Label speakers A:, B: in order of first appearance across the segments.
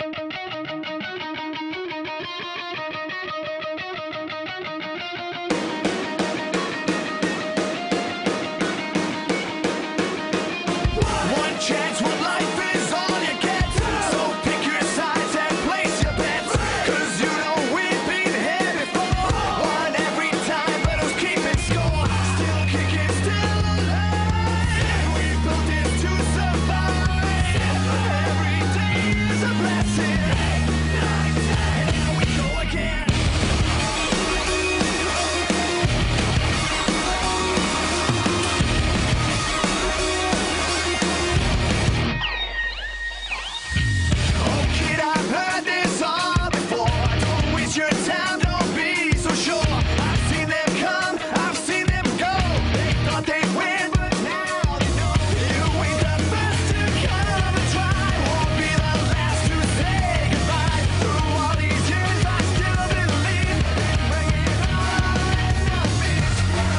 A: One chance, one life is all you get. So pick your sides and place your bets. 'Cause you know we've been here before. Won every time, but who's keeping score? Still kicking, still alive. We built this to survive. Every day is a blessing. And here we go again. Oh kid, I've heard this all before. Don't waste your time, don't be so sure. I've seen them come, I've seen them go. They thought they'd win, but now they know. You ain't the first to come and try. Won't be the last to say goodbye. Through all these years, I still believe in bringing all enemies.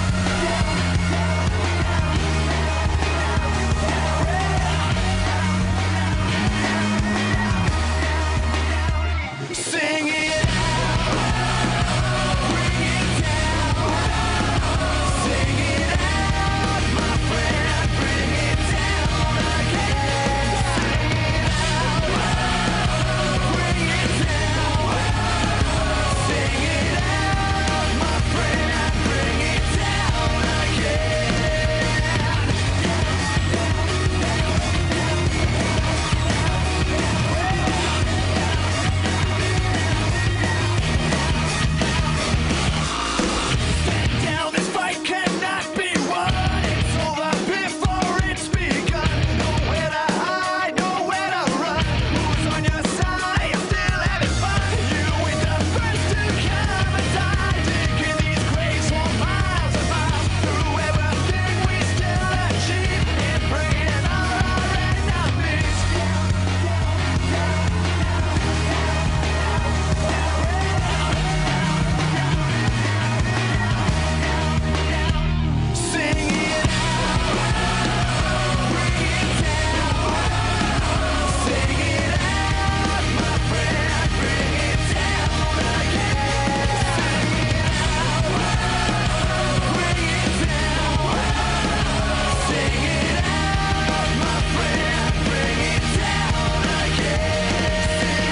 A: Sing it out, bring it down. Sing it out, my friend, bring it down again. Sing it out, bring it down. Sing it out, my friend, bring it down again. Down, this fight cannot be won. It's over before it's begun. Nowhere to hide, nowhere to run. Who's on your side? You're still having fun. You ain't the first to come and die. Digging these graves for miles and miles. Through everything we still achieve. And bringing all our enemies. Sing it out, bring it down. Sing it out, my friend, bring it down again. Sing it out, bring it down. Sing it out, my friend, bring it down again.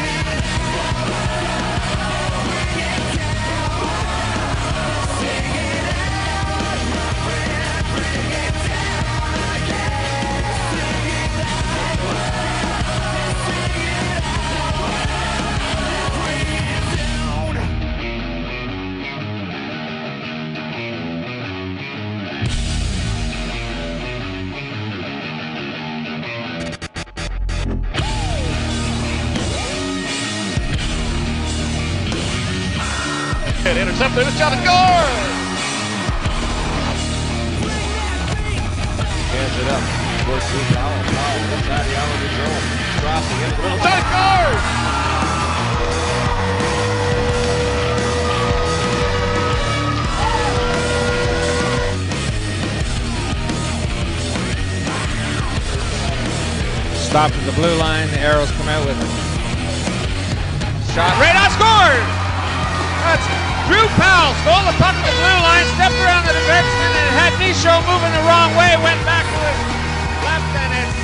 A: Bring it down. Sing it out, my friend, bring it down again. Sing it out, sing it out, bring it down.
B: Intercepted, it's shot, a score!
C: Hands it up. Towards Drew Powell. Powell inside the outer zone. Crossing into the middle.
B: Shot, a score!
D: Stopped at the blue line. The arrows come out with it. Shot. Radar scored! That's Drew Powell. Stole the puck at the blue line, stepped around the defenseman, and had Michaud moving the wrong way. Went back to his left, and it's